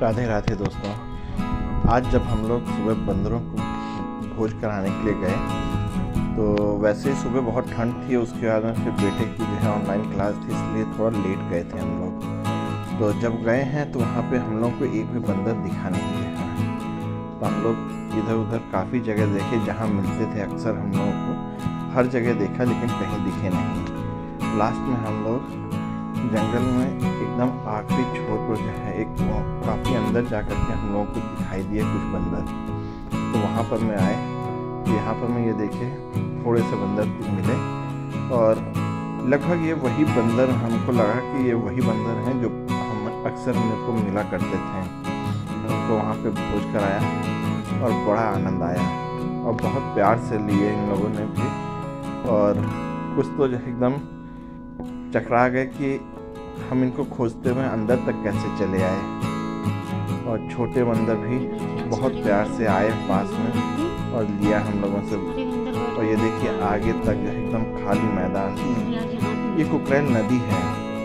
राधे राधे दोस्तों। आज जब हम लोग सुबह बंदरों को भोज कराने के लिए गए तो वैसे ही सुबह बहुत ठंड थी। उसके बाद में फिर बेटे की जो है ऑनलाइन क्लास थी, इसलिए थोड़ा लेट गए थे हम लोग। तो जब गए हैं तो वहाँ पे हम लोग को एक भी बंदर दिखा नहीं दिया। तो हम लोग इधर उधर काफ़ी जगह देखे जहाँ मिलते थे अक्सर हम लोगों को, हर जगह देखा लेकिन कहीं दिखे नहीं। लास्ट में हम लोग जंगल में एकदम आखिरी छोर पर जो है एक काफ़ी अंदर जा कर के हम लोगों को दिखाई दिए कुछ बंदर। तो वहाँ पर मैं आए तो यहाँ पर मैं ये देखे थोड़े से बंदर मिले और लगभग ये वही बंदर, हमको लगा कि ये वही बंदर हैं जो हम अक्सर मेरे को मिला करते थे। तो वहाँ पे भोज कराया और बड़ा आनंद आया और बहुत प्यार से लिए इन लोगों ने भी। और कुछ तो जो एकदम चकरा गए कि हम इनको खोजते हुए अंदर तक कैसे चले आए। और छोटे बंदर भी बहुत प्यार से आए पास में और लिया हम लोगों से। और ये देखिए आगे तक जो एकदम खाली मैदान। ये कुकरेल नदी है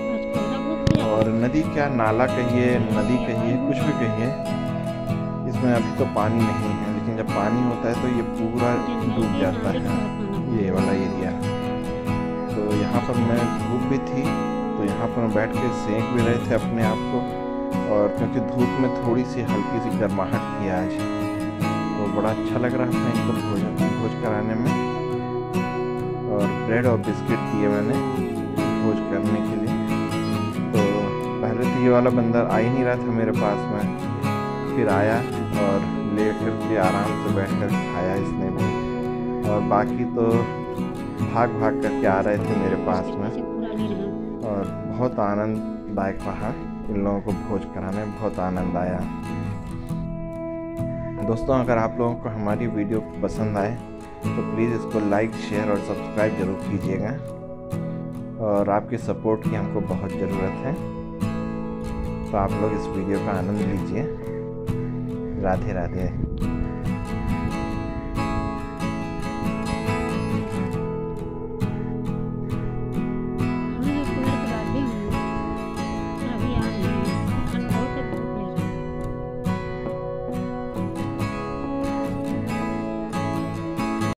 और नदी क्या, नाला कहिए, नदी कहिए, कुछ भी कहिए। इसमें अभी तो पानी नहीं है, लेकिन जब पानी होता है तो ये पूरा डूब जाता है, ये वाला एरिया। तो यहाँ पर मैं धूप भी थी तो यहाँ पर मैं बैठ के सेंक भी रहे थे अपने आप को। और क्योंकि धूप में थोड़ी सी हल्की सी गर्माहट थी आज, तो बड़ा अच्छा लग रहा था इनको भोज कराने में। और ब्रेड और बिस्किट दिए मैंने भोज करने के लिए। तो पहले तो ये वाला बंदर आ ही नहीं रहा था मेरे पास में, फिर आया और ले करके आराम से बैठ कर खाया इसने भी। और बाकी तो भाग भाग करके आ रहे थे मेरे पास में। और बहुत आनंददायक रहा इन लोगों को भोज कराने में, बहुत आनंद आया। दोस्तों, अगर आप लोगों को हमारी वीडियो पसंद आए तो प्लीज़ इसको लाइक, शेयर और सब्सक्राइब जरूर कीजिएगा। और आपके सपोर्ट की हमको बहुत ज़रूरत है। तो आप लोग इस वीडियो का आनंद लीजिए। राधे राधे।